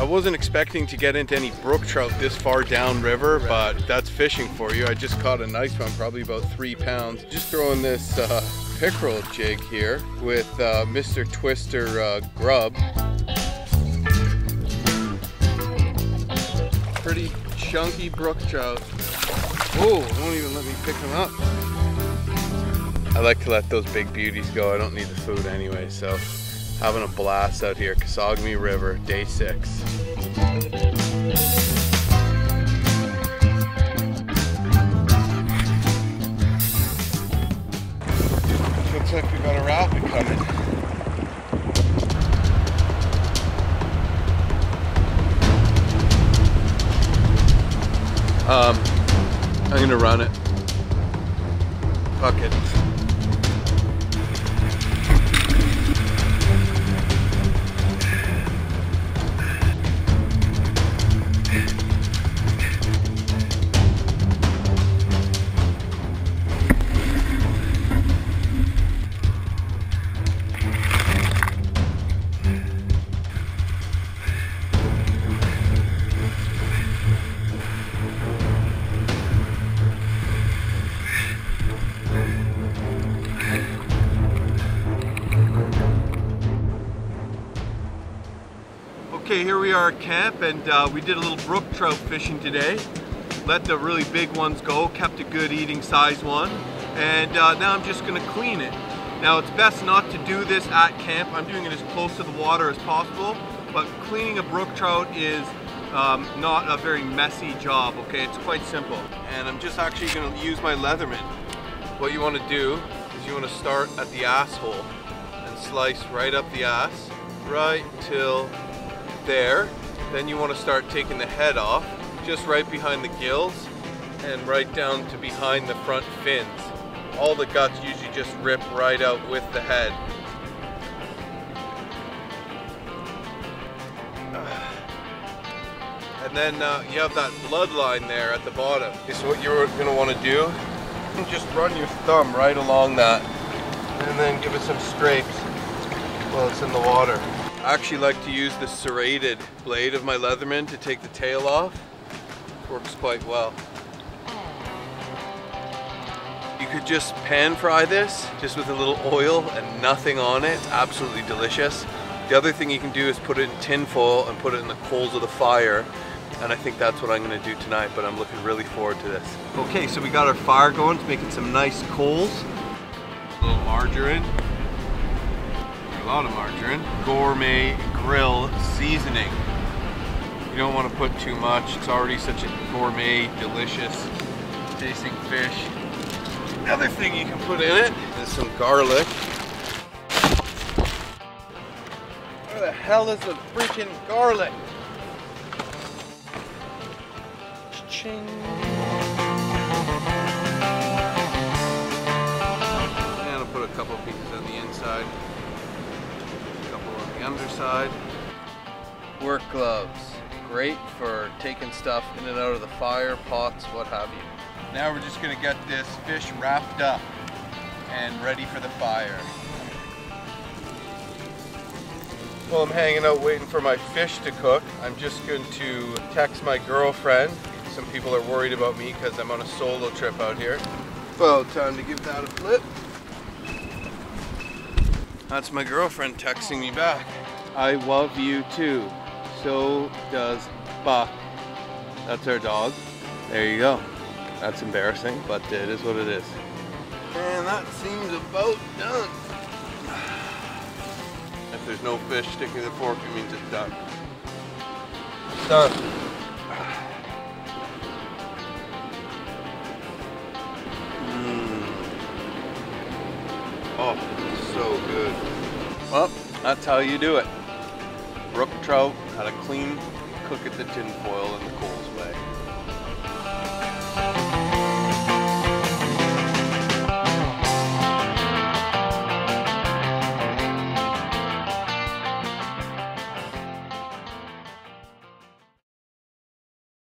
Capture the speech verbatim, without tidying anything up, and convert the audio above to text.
I wasn't expecting to get into any brook trout this far downriver, but that's fishing for you. I just caught a nice one, probably about three pounds. Just throwing this uh, pickerel jig here with uh, Mister Twister uh, grub. Pretty chunky brook trout. Whoa, won't even let me pick them up. I like to let those big beauties go. I don't need the food anyway, so having a blast out here. Kesagami River, day six. Looks like we got a rapid coming. Um, I'm gonna run it. Fuck it. Okay, here we are at camp, and uh, we did a little brook trout fishing today. Let the really big ones go, kept a good eating size one, and uh, now I'm just going to clean it. Now it's best not to do this at camp. I'm doing it as close to the water as possible, but cleaning a brook trout is um, not a very messy job, okay? It's quite simple. And I'm just actually going to use my Leatherman. What you want to do is you want to start at the asshole and slice right up the ass, right till there. Then you want to start taking the head off, just right behind the gills and right down to behind the front fins. All the guts usually just rip right out with the head. And then uh, you have that bloodline there at the bottom. Okay, so what you're going to want to do, just run your thumb right along that and then give it some scrapes while it's in the water. I actually like to use the serrated blade of my Leatherman to take the tail off. Works quite well. You could just pan fry this, just with a little oil and nothing on it. It's absolutely delicious. The other thing you can do is put it in tin foil and put it in the coals of the fire. And I think that's what I'm gonna do tonight, but I'm looking really forward to this. Okay, so we got our fire going. It's making some nice coals. A little margarine. A lot of margarine. Gourmet grill seasoning. You don't want to put too much. It's already such a gourmet, delicious tasting fish. Another thing you can put in it is some garlic. Where the hell is the freaking garlic? Ching. And I'll put a couple pieces on the inside. On the underside. Work gloves, great for taking stuff in and out of the fire, pots, what have you. Now we're just going to get this fish wrapped up and ready for the fire. While I'm hanging out waiting for my fish to cook, I'm just going to text my girlfriend. Some people are worried about me because I'm on a solo trip out here. Well, time to give that a flip. That's my girlfriend texting me back. I love you too. So does Buck. That's our dog. There you go. That's embarrassing, but it is what it is. And that seems about done. If there's no fish sticking to the fork, it means it's done. It's done. Mm. Oh, so good. Well, that's how you do it. Brook trout, how to clean, cook at the tin foil in the coals.